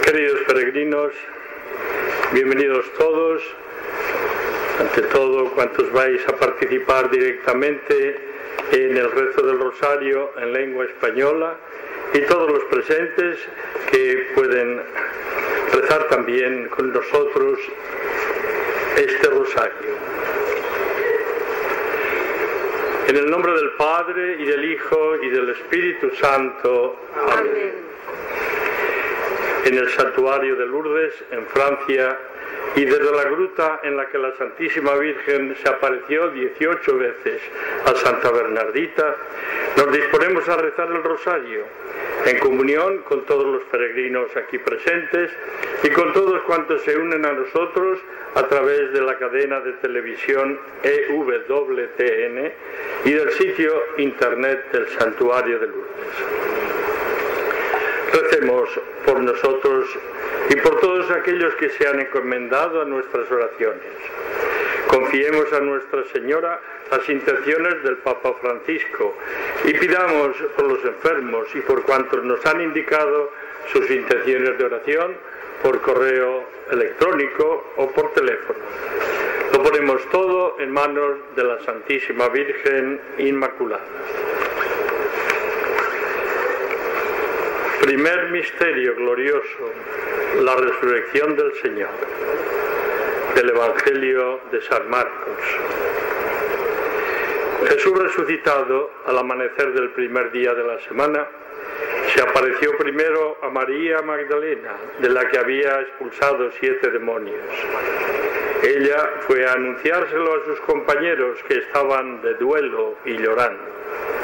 Queridos peregrinos, bienvenidos todos, ante todo cuantos vais a participar directamente en el rezo del rosario en lengua española y todos los presentes que pueden rezar también con nosotros este rosario. En el nombre del Padre, y del Hijo, y del Espíritu Santo. Amén. En el santuario de Lourdes, en Francia, y desde la gruta en la que la Santísima Virgen se apareció 18 veces a Santa Bernardita, nos disponemos a rezar el rosario, en comunión con todos los peregrinos aquí presentes y con todos cuantos se unen a nosotros a través de la cadena de televisión EWTN y del sitio internet del santuario de Lourdes. Recemos por nosotros y por todos aquellos que se han encomendado a nuestras oraciones. Confiemos a Nuestra Señora las intenciones del Papa Francisco y pidamos por los enfermos y por cuantos nos han indicado sus intenciones de oración por correo electrónico o por teléfono. Lo ponemos todo en manos de la Santísima Virgen Inmaculada. Primer misterio glorioso, la resurrección del Señor, del Evangelio de San Marcos. Jesús resucitado al amanecer del primer día de la semana, se apareció primero a María Magdalena, de la que había expulsado 7 demonios. Ella fue a anunciárselo a sus compañeros que estaban de duelo y llorando.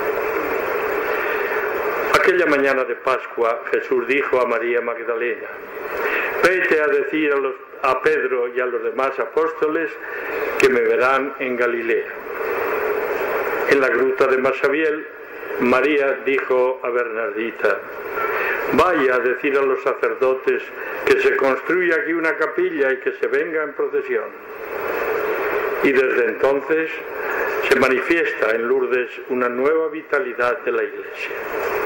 Aquella mañana de Pascua, Jesús dijo a María Magdalena: vete a decir a Pedro y a los demás apóstoles que me verán en Galilea. En la gruta de Masabiel, María dijo a Bernardita: vaya a decir a los sacerdotes que se construya aquí una capilla y que se venga en procesión. Y desde entonces se manifiesta en Lourdes una nueva vitalidad de la Iglesia.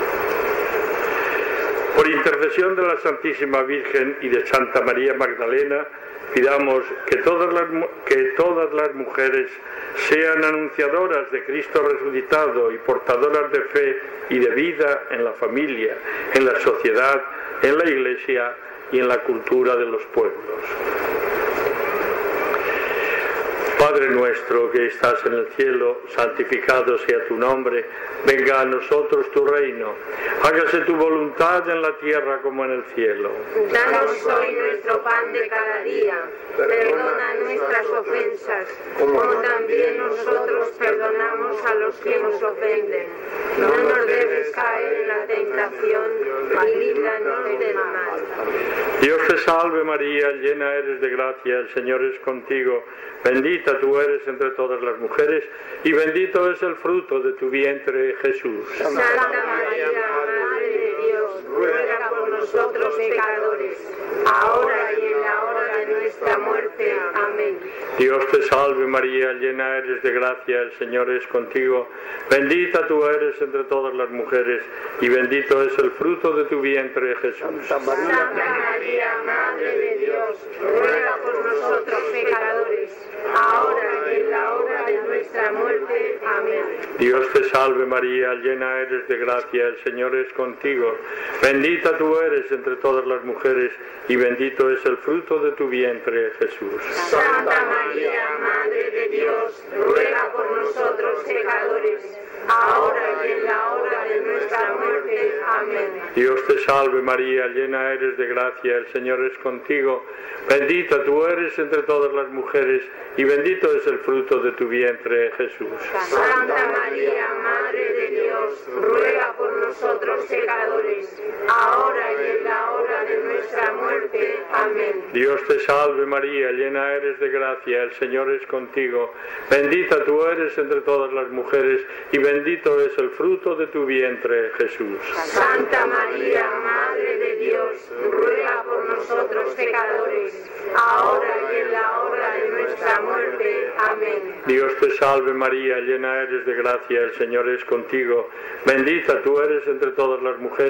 Por intercesión de la Santísima Virgen y de Santa María Magdalena, pidamos que todas las mujeres sean anunciadoras de Cristo resucitado y portadoras de fe y de vida en la familia, en la sociedad, en la Iglesia y en la cultura de los pueblos. Padre nuestro que estás en el cielo, santificado sea tu nombre, venga a nosotros tu reino, hágase tu voluntad en la tierra como en el cielo. Danos hoy nuestro pan de cada día, perdona nuestras ofensas, como también nosotros perdonamos a los que nos ofenden. No nos dejes caer en la tentación, y líbranos del mal. Dios te salve María, llena eres de gracia, el Señor es contigo. Bendita tú eres entre todas las mujeres, y bendito es el fruto de tu vientre, Jesús. Santa María, Madre de Dios, ruega por nosotros pecadores, ahora y en la hora de nuestra muerte. Amén. Dios te salve María, llena eres de gracia, el Señor es contigo. Bendita tú eres entre todas las mujeres, y bendito es el fruto de tu vientre, Jesús. Santa María, Madre de Dios, ruega por nosotros pecadores, ahora y en la hora de nuestra muerte. Amén. Dios te salve María, llena eres de gracia, el Señor es contigo. Bendita tú eres entre todas las mujeres, y bendito es el fruto de tu vientre, Jesús. Santa María, Madre de Dios, ruega por nosotros pecadores, ahora y en la hora de nuestra muerte. Amén. Dios te salve María, llena eres de gracia, el Señor es contigo. Bendita tú eres entre todas las mujeres, y bendito es el fruto de tu vientre, Jesús. Santa María, Madre de Dios, ruega por nosotros pecadores, ahora y en la hora de nuestra muerte. Amén. Dios te salve María, llena eres de gracia, el Señor es contigo. Bendita tú eres entre todas las mujeres, y bendito es el fruto de tu vientre, Jesús. Santa María, Madre de Dios, ruega por nosotros pecadores, ahora y en la hora de nuestra muerte. Amén. Dios te salve María, llena eres de gracia, el Señor es contigo. Bendita tú eres entre todas las mujeres,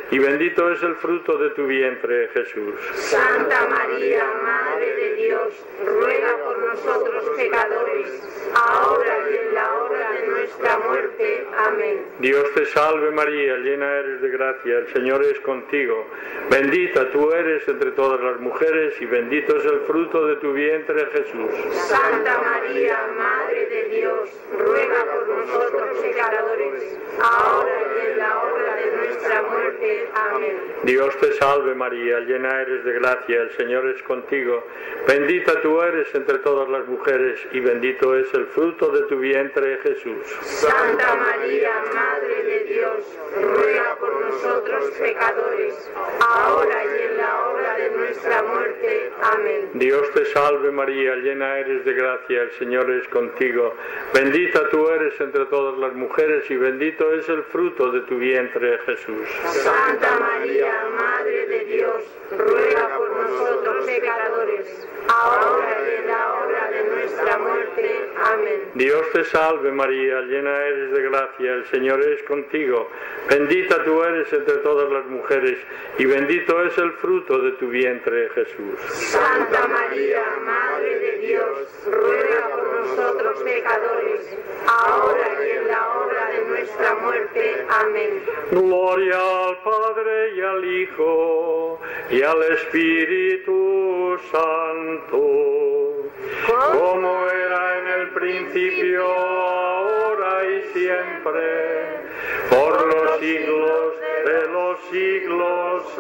y bendito es el fruto de tu vientre, Jesús. Santa María, Madre de Dios, ruega por nosotros pecadores, ahora y en la hora de nuestra muerte. Amén. Dios te salve María, llena eres de gracia, el Señor es contigo. Bendita tú eres entre todas las mujeres y bendito es el fruto de tu vientre, Jesús. Santa María, Madre de Dios, ruega por nosotros pecadores, ahora y en la hora de nuestra muerte. Amén. Dios te salve María, llena eres de gracia, el Señor es contigo. Bendita tú eres entre todas las mujeres y bendito es el fruto de tu vientre, Jesús. Santa María, Madre de Dios, ruega por nosotros pecadores, ahora y en la hora de nuestra muerte. Amén. Dios te salve María, llena eres de gracia, el Señor es contigo. Bendita tú eres entre todas las mujeres y bendito es el fruto de tu vientre, Jesús. Santa María, Madre de Dios, ruega por nosotros pecadores, ahora y en la hora de nuestra muerte. Amén. Dios te salve María, llena eres de gracia, el Señor es contigo. Bendita tú eres entre todas las mujeres y bendito es el fruto de tu vientre, Jesús. Santa María, Madre de Dios, ruega por nosotros pecadores, ahora y en la hora de nuestra muerte. Amén. Gloria al Padre y al Hijo y al Espíritu Santo, como era en el principio, ahora y siempre, por los siglos de los siglos.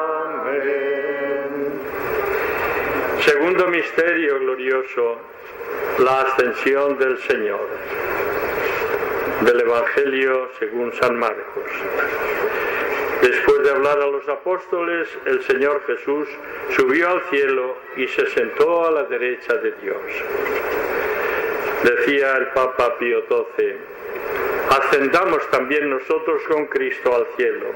Amén. Segundo misterio glorioso, la ascensión del Señor. Del Evangelio según San Marcos. Después de hablar a los apóstoles, el Señor Jesús subió al cielo y se sentó a la derecha de Dios. Decía el Papa Pío XII: ascendamos también nosotros con Cristo al cielo.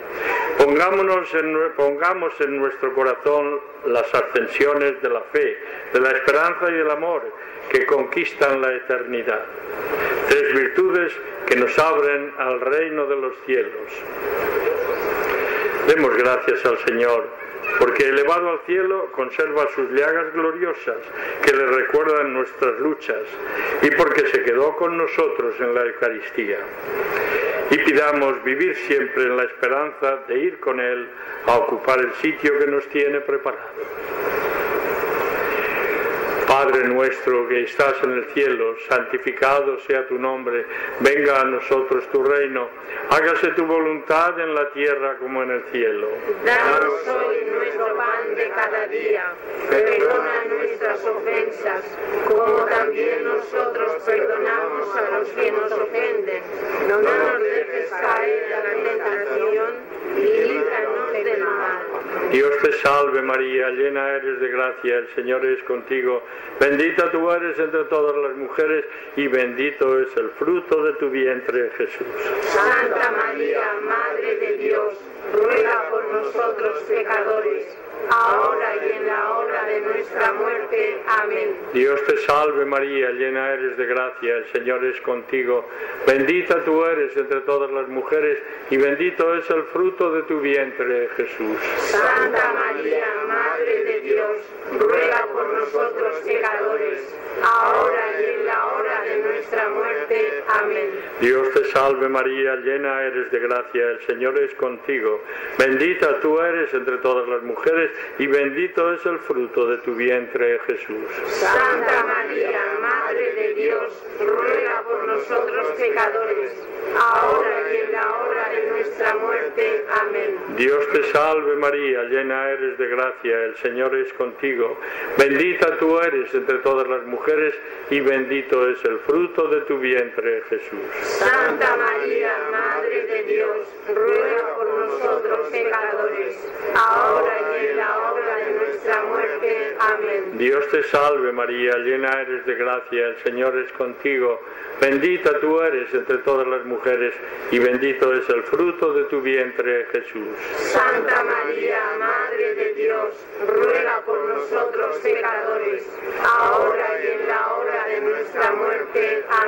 Pongamos en nuestro corazón las ascensiones de la fe, de la esperanza y del amor que conquistan la eternidad. Tres virtudes que nos abren al reino de los cielos. Demos gracias al Señor, porque elevado al cielo conserva sus llagas gloriosas que le recuerdan nuestras luchas y porque se quedó con nosotros en la Eucaristía. Y pidamos vivir siempre en la esperanza de ir con Él a ocupar el sitio que nos tiene preparado. Padre nuestro que estás en el cielo, santificado sea tu nombre, venga a nosotros tu reino, hágase tu voluntad en la tierra como en el cielo. Danos hoy nuestro pan de cada día, perdona nuestras ofensas, como también nosotros perdonamos a los que nos ofenden. No nos dejes caer en la tentación y líbranos del mal. Dios te salve María, llena eres de gracia, el Señor es contigo. Bendita tú eres entre todas las mujeres y bendito es el fruto de tu vientre, Jesús. Santa María, Madre de Dios, ruega por nosotros pecadores, ahora y en la hora de nuestra muerte. Amén. Dios te salve María, llena eres de gracia, el Señor es contigo. Bendita tú eres entre todas las mujeres y bendito es el fruto de tu vientre, Jesús. Santa María, Madre de Dios, ruega por nosotros pecadores, ahora y en la hora de nuestra muerte. Amén. Dios te salve María, llena eres de gracia, el Señor es contigo. Bendita tú eres entre todas las mujeres y bendito es el fruto de tu vientre, Jesús. Santa María, Madre de Dios, ruega por nosotros pecadores, ahora y en la hora de nuestra muerte. Amén. Dios te salve María, llena eres de gracia, el Señor es contigo. Bendita tú eres entre todas las mujeres y bendito es el fruto de tu vientre, Jesús. Santa María, Madre de Dios, ruega por nosotros pecadores, ahora y en la hora de nuestra muerte. Amén. Dios te salve María, llena eres de gracia, el Señor es contigo. Bendita tú eres entre todas las mujeres y bendito es el fruto de tu vientre, Jesús. Santa María, Madre de Dios, ruega por nosotros pecadores, ahora y en la hora de nuestra muerte. Amén.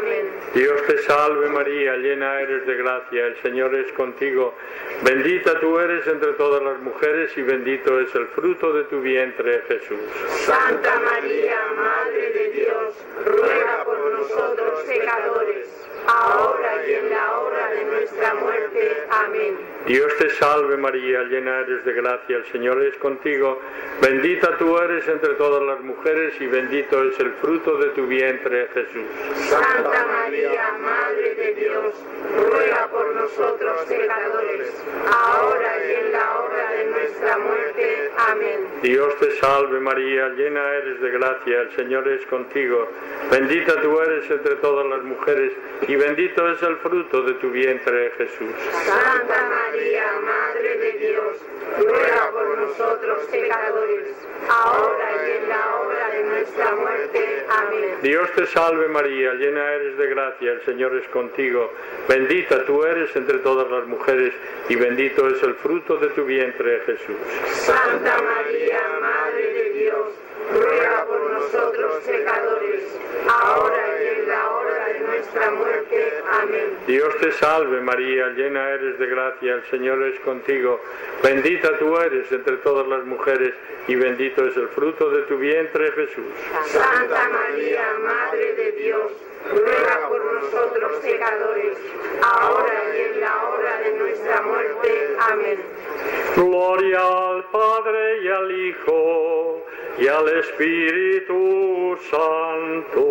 Dios te salve María, llena eres de gracia, el Señor es contigo. Bendita tú eres entre todas las mujeres y bendito es el fruto de tu vientre, Jesús. Santa María, Madre de Dios, ruega por nosotros pecadores, ahora y en la hora de nuestra muerte. Amén. Dios te salve María, llena eres de gracia, el Señor es contigo. Bendita tú eres entre todas las mujeres y bendito es el fruto de tu vientre, Jesús. Santa María, Madre de Dios, ruega por nosotros pecadores, ahora y en la hora de nuestra muerte. Amén. Dios te salve María, llena eres de gracia, el Señor es contigo. Bendita tú eres entre todas las mujeres y bendito es el fruto de tu vientre, Jesús. Santa María, Madre de Dios, ruega por nosotros pecadores, ahora y en la hora de nuestra muerte. Amén. Dios te salve María, llena eres de gracia, el Señor es contigo. Bendita tú eres entre todas las mujeres y bendito es el fruto de tu vientre, Jesús. Santa María, Madre de Dios, ruega por nosotros pecadores, ahora y en la hora de nuestra muerte. Amén. Dios te salve María, llena eres de gracia, el Señor es contigo. Bendita tú eres entre todas las mujeres y bendito es el fruto de tu vientre, Jesús. Santa María, Madre de Dios, ruega por nosotros pecadores, ahora y en la hora de nuestra muerte. Amén. Gloria al Padre y al Hijo y al Espíritu Santo,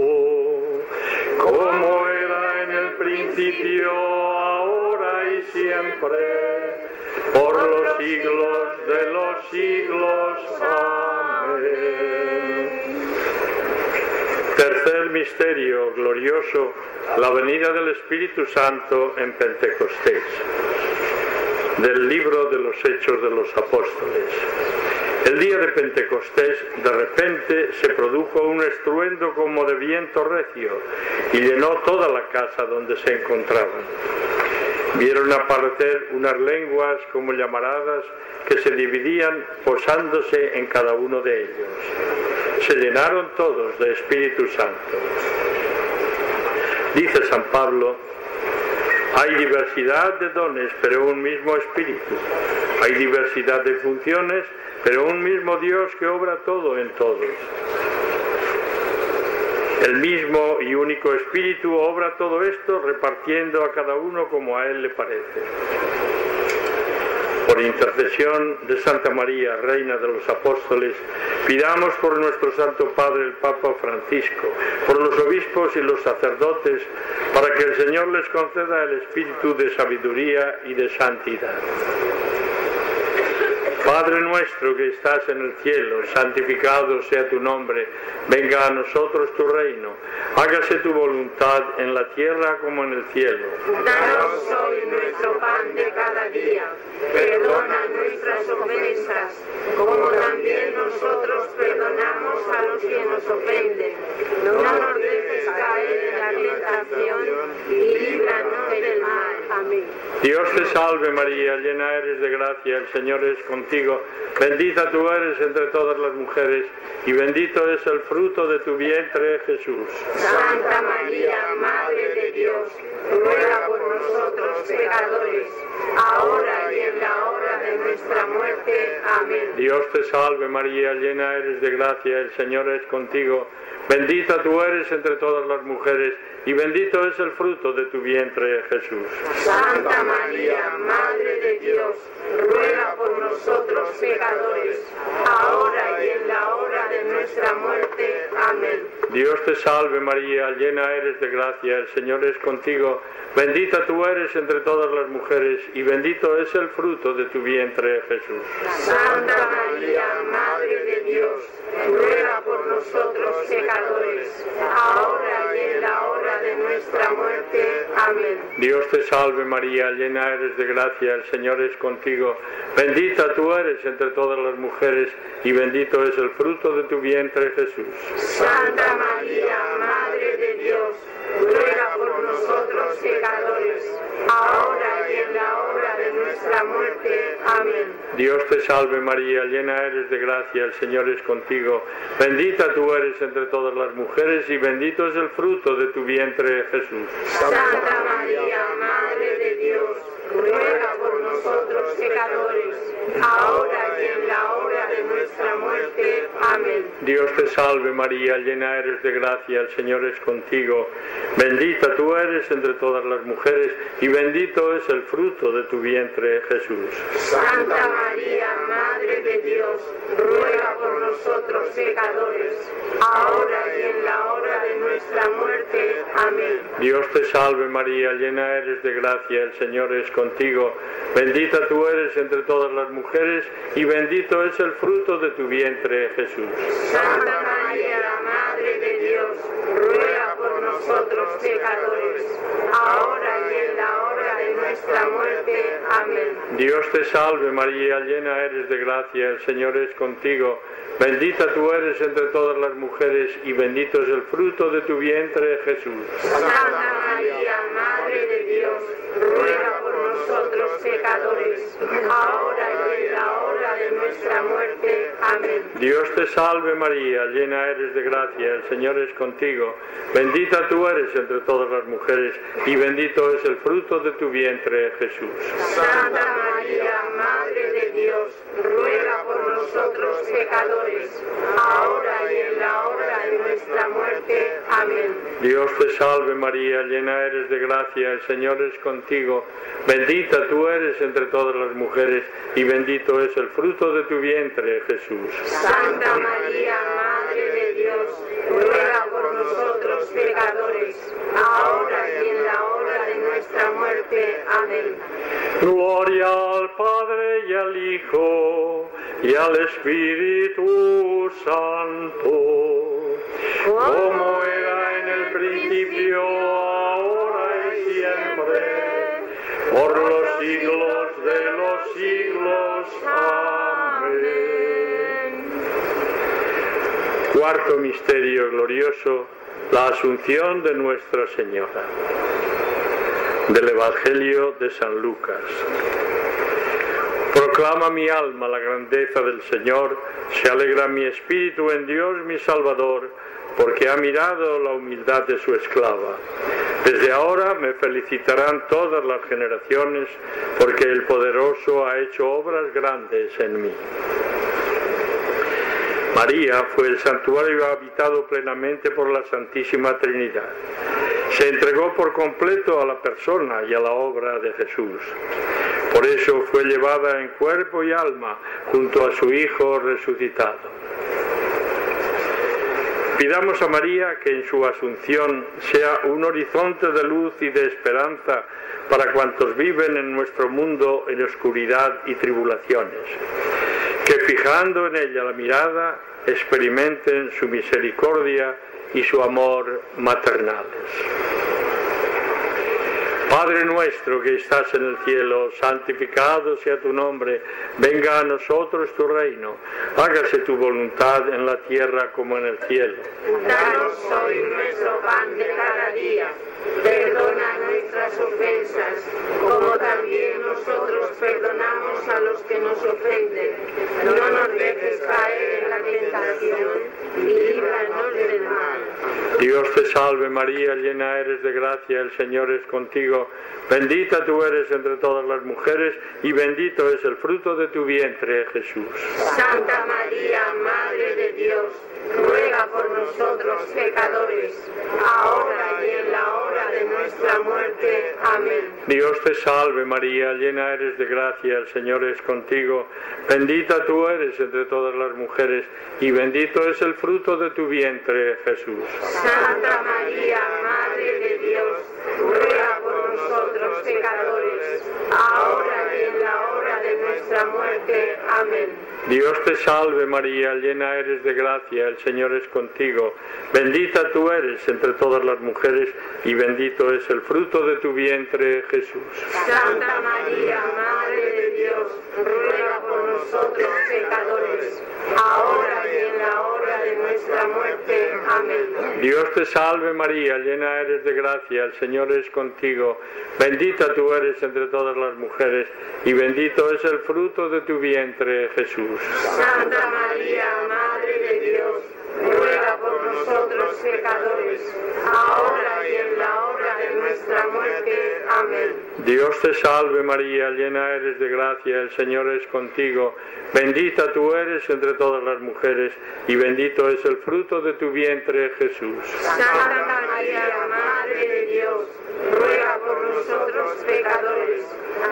como era en el principio, ahora y siempre, por los siglos de los siglos. Amén. Tercer misterio glorioso, la venida del Espíritu Santo en Pentecostés. Del libro de los Hechos de los Apóstoles. El día de Pentecostés, de repente, se produjo un estruendo como de viento recio y llenó toda la casa donde se encontraban. Vieron aparecer unas lenguas como llamaradas que se dividían posándose en cada uno de ellos. Se llenaron todos de Espíritu Santo. Dice San Pablo: hay diversidad de dones, pero un mismo Espíritu. Hay diversidad de funciones, pero un mismo Dios que obra todo en todos. El mismo y único Espíritu obra todo esto, repartiendo a cada uno como a Él le parece. Por intercesión de Santa María, Reina de los Apóstoles, pidamos por nuestro Santo Padre el Papa Francisco, por los obispos y los sacerdotes, para que el Señor les conceda el espíritu de sabiduría y de santidad. Padre nuestro que estás en el cielo, santificado sea tu nombre, venga a nosotros tu reino, hágase tu voluntad en la tierra como en el cielo. Danos hoy nuestro pan de cada día, perdona nuestras ofensas, como también nosotros perdonamos a los que nos ofenden. No nos dejes caer en la tentación y líbranos del mal. Amén. Dios te salve María, llena eres de gracia, el Señor es contigo. Bendita tú eres entre todas las mujeres y bendito es el fruto de tu vientre, Jesús. Santa María, Madre de Dios, ruega por nosotros pecadores, ahora y en la hora de nuestra muerte. Amén. Dios te salve María, llena eres de gracia, el Señor es contigo. Bendita tú eres entre todas las mujeres y bendito es el fruto de tu vientre, Jesús. Santa María, Madre de Dios, ruega por nosotros pecadores, ahora y en la hora de nuestra muerte. Amén. Dios te salve María, llena eres de gracia, el Señor es contigo. Bendita tú eres entre todas las mujeres y bendito es el fruto de tu vientre, Jesús. Santa María, Madre de Dios, ruega por nosotros pecadores, ahora y en la hora de nuestra muerte. Amén. Dios te salve María, llena eres de gracia, el Señor es contigo. Bendita tú eres entre todas las mujeres y bendito es el fruto de tu vientre, Jesús. Santa María, Madre de Dios, ruega por nosotros nosotros pecadores, ahora y en la hora de nuestra muerte. Amén. Dios te salve María, llena eres de gracia, el Señor es contigo. Bendita tú eres entre todas las mujeres y bendito es el fruto de tu vientre, Jesús. Santa María, Madre de Dios, ruega por nosotros pecadores, ahora y en la hora de nuestra muerte. Amén. Dios te salve María, llena eres de gracia, el Señor es contigo. Bendita tú eres entre todas las mujeres y bendito es el fruto de tu vientre, Jesús. Santa María, Madre de Dios, ruega por nosotros pecadores, ahora y en la hora de nuestra muerte. Amén. Dios te salve María, llena eres de gracia, el Señor es contigo. Bendita tú eres entre todas las mujeres y bendito es el fruto de tu vientre, Jesús. Santa María, Madre de Dios, ruega por nosotros pecadores, ahora y en la hora de nuestra muerte. Amén. Dios te salve María, llena eres de gracia, el Señor es contigo. Bendita tú eres entre todas las mujeres y bendito es el fruto de tu vientre, Jesús. Santa María, Madre de Dios, ruega por nosotros pecadores, ahora y en la hora de nuestra muerte. Amén. Dios te salve María, llena eres de gracia, el Señor es contigo. Bendita tú eres entre todas las mujeres y bendito es el fruto de tu vientre, Jesús. Santa María, Madre de Dios, ruega por nosotros pecadores, ahora y en la hora de nuestra muerte. Amén. Dios te salve María, llena eres de gracia, el Señor es contigo. Bendita tú eres entre todas las mujeres y bendito es el fruto de tu vientre, Jesús. Santa María, Madre de Dios, ruega por nosotros pecadores, ahora y en la hora de nuestra muerte. Amén. Gloria al Padre y al Hijo y al Espíritu Santo, como era en el principio, ahora y siempre, por los siglos de los siglos. Amén. Cuarto misterio glorioso, la Asunción de Nuestra Señora. Del Evangelio de San Lucas. Proclama mi alma la grandeza del Señor, se alegra mi espíritu en Dios mi Salvador, porque ha mirado la humildad de su esclava. Desde ahora me felicitarán todas las generaciones, porque el Poderoso ha hecho obras grandes en mí. María fue el santuario habitado plenamente por la Santísima Trinidad. Se entregó por completo a la persona y a la obra de Jesús. Por eso fue llevada en cuerpo y alma junto a su Hijo resucitado. Pidamos a María que en su asunción sea un horizonte de luz y de esperanza para cuantos viven en nuestro mundo en oscuridad y tribulaciones, que fijando en ella la mirada experimenten su misericordia y su amor maternales. Padre nuestro que estás en el cielo, santificado sea tu nombre, venga a nosotros tu reino, hágase tu voluntad en la tierra como en el cielo. Danos hoy nuestro pan de cada día, perdona nuestras ofensas, como también nosotros perdonamos a los que nos ofenden. No nos dejes caer en la tentación y líbranos del mal. Dios te salve María, llena eres de gracia, el Señor es contigo. Bendita tú eres entre todas las mujeres y bendito es el fruto de tu vientre, Jesús. Santa María, Madre de Dios, ruega por nosotros pecadores, ahora y en la hora de nuestra muerte. Amén. Dios te salve María, llena eres de gracia, el Señor es contigo. Bendita tú eres entre todas las mujeres y bendito es el fruto de tu vientre, Jesús. Santa María, Madre de Dios, ruega por nosotros pecadores, ahora y en la hora de nuestra muerte. Amén. Dios te salve María, llena eres de gracia, el Señor es contigo. Bendita tú eres entre todas las mujeres y bendito es el fruto de tu vientre, Jesús. Santa María, Madre de Dios, ruega por nosotros pecadores, ahora y en la hora de nuestra muerte. Amén. Dios te salve María, llena eres de gracia, el Señor es contigo. Bendita tú eres entre todas las mujeres y bendito es el fruto de tu vientre, Jesús. Santa María, Madre de Dios, ruega por nosotros pecadores, ahora y en la hora de nuestra muerte. Amén. Dios te salve María, llena eres de gracia, el Señor es contigo. Bendita tú eres entre todas las mujeres y bendito es el fruto de tu vientre, Jesús. Santa María, Madre de Dios, ruega por nosotros pecadores,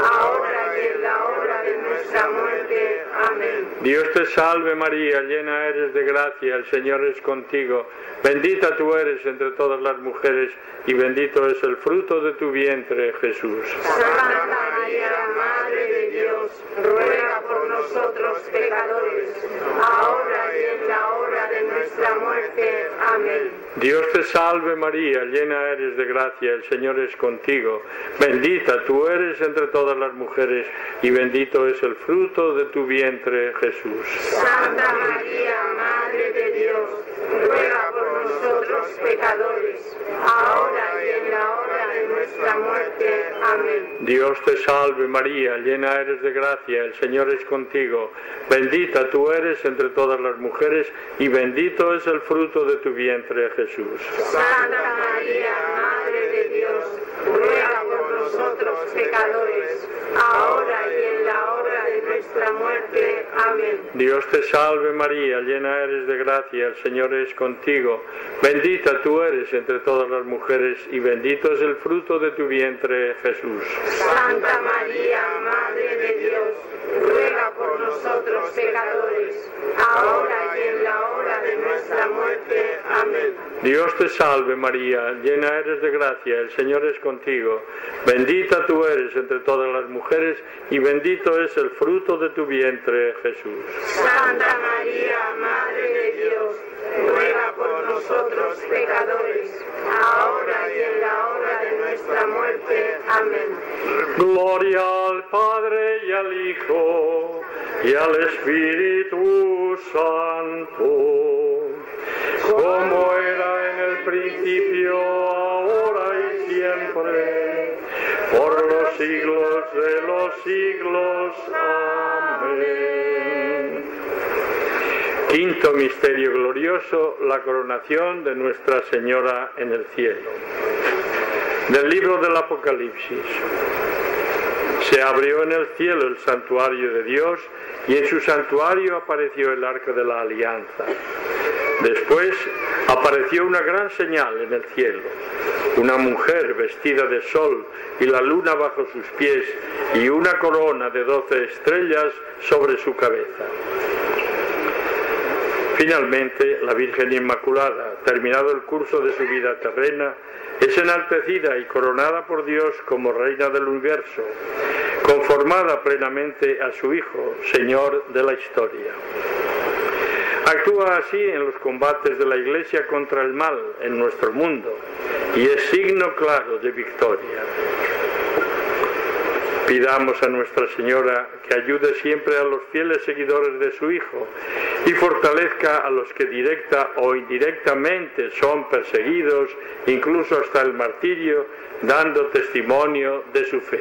ahora y en la hora de nuestra muerte. Amén. Dios te salve María, llena eres de gracia, el Señor es contigo. Bendita tú eres entre todas las mujeres y bendito es el fruto de tu vientre, Jesús. Santa María, Madre de Dios, ruega por nosotros pecadores, ahora y en la hora de nuestra muerte. Amén. Dios te salve María, llena eres de gracia, el Señor es contigo. Bendita tú eres entre todas las mujeres y bendito es el fruto de tu vientre, Jesús. Santa María, Madre de Dios, ruega por nosotros pecadores, ahora y en la hora de nuestra muerte. Amén. Dios te salve María, llena eres de gracia, el Señor es contigo. Bendita tú eres entre todas las mujeres y bendito es el fruto de tu vientre, Jesús. Santa María, Madre de Dios, ruega por nosotros pecadores, ahora y en la hora de nuestra muerte. Amén. Dios te salve María, llena eres de gracia, el Señor es contigo. Bendita tú eres entre todas las mujeres y bendito es el fruto de tu vientre, Jesús. Santa María, Madre de Dios, ruega por nosotros pecadores, ahora y en la hora de nuestra muerte. Amén. Dios te salve María, llena eres de gracia, el Señor es contigo. Bendita tú eres entre todas las mujeres y bendito es el fruto de tu vientre, Jesús. Santa María, Madre de Dios, ruega por nosotros pecadores, ahora y en la hora de nuestra muerte. Amén. Gloria al Padre y al Hijo y al Espíritu Santo, como era en el principio, ahora y siempre, por los siglos de los siglos. Amén. Quinto misterio glorioso, la coronación de Nuestra Señora en el cielo. Del libro del Apocalipsis. Se abrió en el cielo el santuario de Dios y en su santuario apareció el arca de la alianza. Después apareció una gran señal en el cielo, una mujer vestida de sol y la luna bajo sus pies y una corona de 12 estrellas sobre su cabeza. Finalmente, la Virgen Inmaculada, terminado el curso de su vida terrena, es enaltecida y coronada por Dios como Reina del Universo, conformada plenamente a su Hijo, Señor de la historia. Actúa así en los combates de la Iglesia contra el mal en nuestro mundo y es signo claro de victoria. Pidamos a Nuestra Señora que ayude siempre a los fieles seguidores de su Hijo y fortalezca a los que directa o indirectamente son perseguidos, incluso hasta el martirio, dando testimonio de su fe.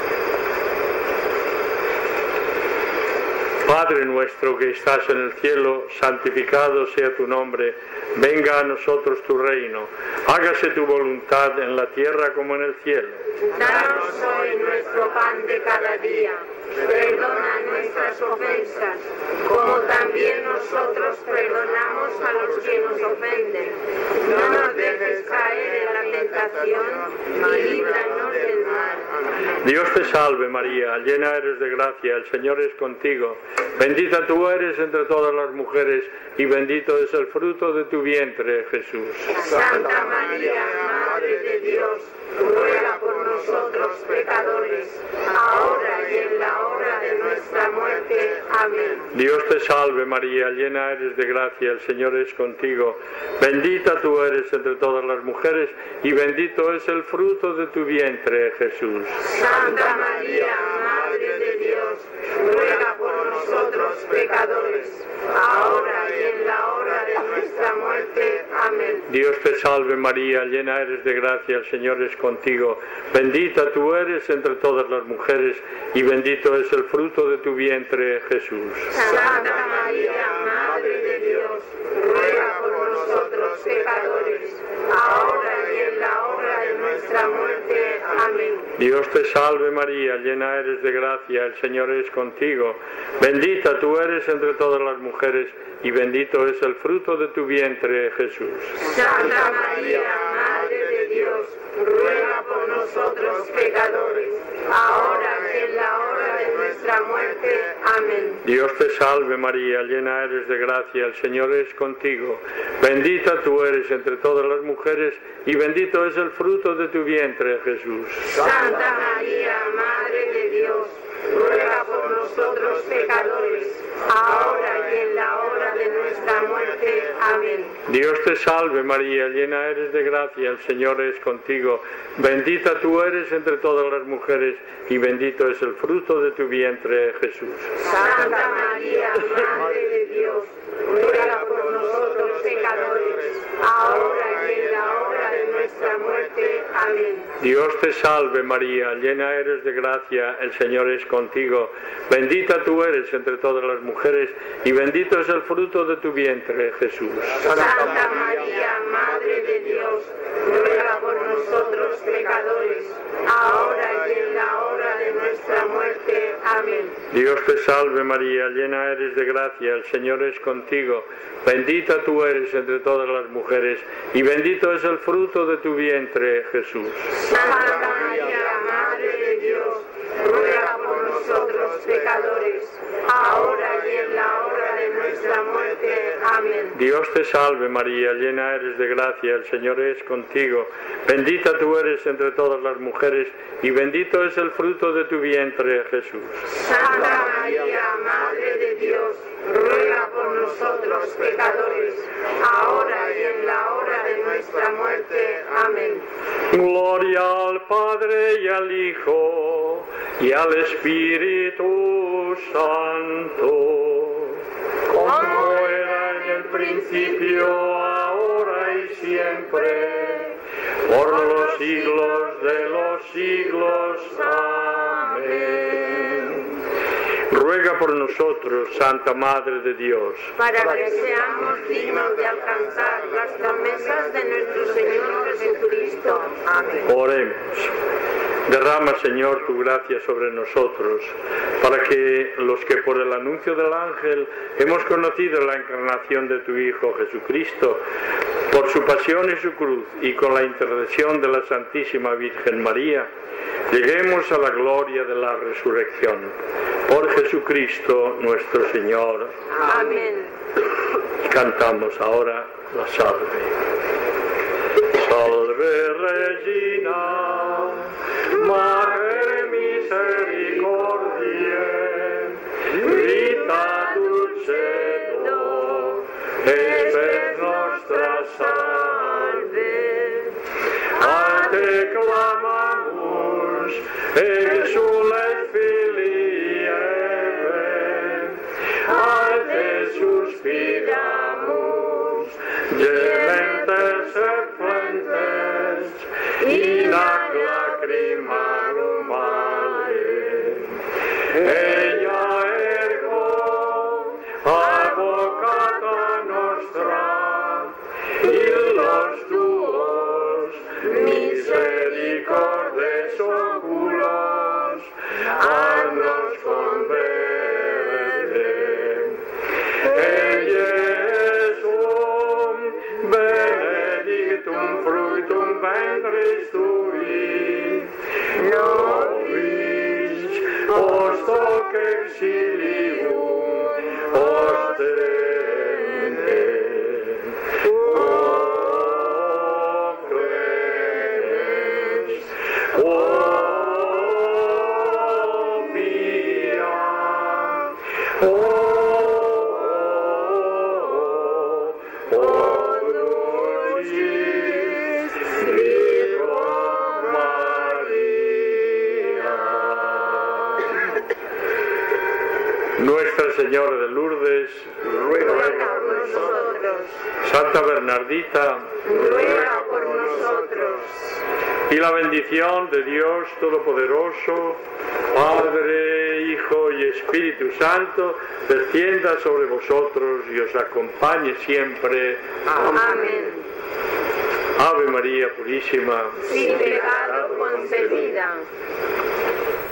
Padre nuestro que estás en el cielo, santificado sea tu nombre, venga a nosotros tu reino, hágase tu voluntad en la tierra como en el cielo. Danos hoy nuestro pan de cada día, perdona nuestras ofensas, como también nosotros perdonamos a los que nos ofenden. No nos dejes caer en la tentación y líbranos del mal. Dios te salve María, llena eres de gracia, el Señor es contigo. Bendita tú eres entre todas las mujeres y bendito es el fruto de tu vientre, Jesús. Santa María, Madre de Dios, ruega por nosotros pecadores, ahora y en la hora de nuestra muerte. Amén. Dios te salve María, llena eres de gracia, el Señor es contigo. Bendita tú eres entre todas las mujeres y bendito es el fruto de tu vientre, Jesús. Santa María, Madre de Dios, ruega por nosotros pecadores, ahora y en la hora de nuestra muerte. Amén. Dios te salve María, llena eres de gracia, el Señor es contigo. Bendita tú eres entre todas las mujeres y bendito es el fruto de tu vientre, Jesús. Santa María, Madre de Dios, ruega por nosotros pecadores, ahora y en la hora de nuestra muerte. Amén. Dios te salve María, llena eres de gracia, el Señor es contigo. Bendita tú eres entre todas las mujeres y bendito es el fruto de tu vientre, Jesús. Santa María, Madre de Dios, ruega por nosotros pecadores, ahora y en la hora de nuestra muerte. Amén. Dios te salve María, llena eres de gracia, el Señor es contigo. Bendita tú eres entre todas las mujeres y bendito es el fruto de tu vientre, Jesús. Santa María, Madre de Dios, ruega por nosotros pecadores, ahora y en la hora de nuestra muerte. Amén. Dios te salve María, llena eres de gracia, el Señor es contigo. Bendita tú eres entre todas las mujeres y bendito es el fruto de tu vientre, Jesús. Santa María, Madre de Dios, ruega por nosotros pecadores, ahora y en la hora de nuestra muerte. Amén. Dios te salve María, llena eres de gracia, el Señor es contigo. Bendita tú eres entre todas las mujeres y bendito es el fruto de tu vientre, Jesús. Santa María, Madre de Dios, ruega por nosotros pecadores, ahora y en la hora de nuestra muerte. Amén. Dios te salve María, llena eres de gracia, el Señor es contigo. Bendita tú eres entre todas las mujeres y bendito es el fruto de tu vientre, Jesús. Santa María, Madre de Dios, ruega por nosotros pecadores, ahora y en la hora de nuestra muerte. Amén. Dios te salve María, llena eres de gracia, el Señor es contigo. Bendita tú eres entre todas las mujeres y bendito es el fruto de tu vientre, Jesús. Santa María, Madre de Dios, ruega por nosotros pecadores, ahora y en la hora de nuestra muerte. Amén. Gloria al Padre y al Hijo y al Espíritu Santo, como era en el principio, ahora y siempre, por los siglos de los siglos. Amén. Ruega por nosotros, Santa Madre de Dios, para que seamos dignos de alcanzar las promesas de nuestro Señor Jesucristo. Amén. oremos. Derrama, Señor, tu gracia sobre nosotros, para que los que por el anuncio del ángel hemos conocido la encarnación de tu Hijo Jesucristo, por su pasión y su cruz, y con la intercesión de la Santísima Virgen María, lleguemos a la gloria de la resurrección. Por Jesucristo nuestro Señor. Amén. Cantamos ahora la salve. Salve Regina, Mater misericordiae, vita dulcedo, et nostra salve. A te clamamus, exules filii Eve, a te suspiramus, gementes et flentes, in ac lacrimarum vale. Ella ergo, advocata nostra, illos tuos, misericordes oculos, a nos converte. Jesum, benedictum fructum ventris tui, nobis post hoc exilium ostende. O clemens, o pia, o dulcis Virgo María. Nuestra Señora de Lourdes, ruega Ruega por nosotros. nosotros. Santa Bernardita, Ruega por nosotros. y la bendición de Dios Todopoderoso, Padre, Hijo y Espíritu Santo, descienda sobre vosotros y os acompañe siempre. Amén. Ave María Purísima, Sin pecado concebida.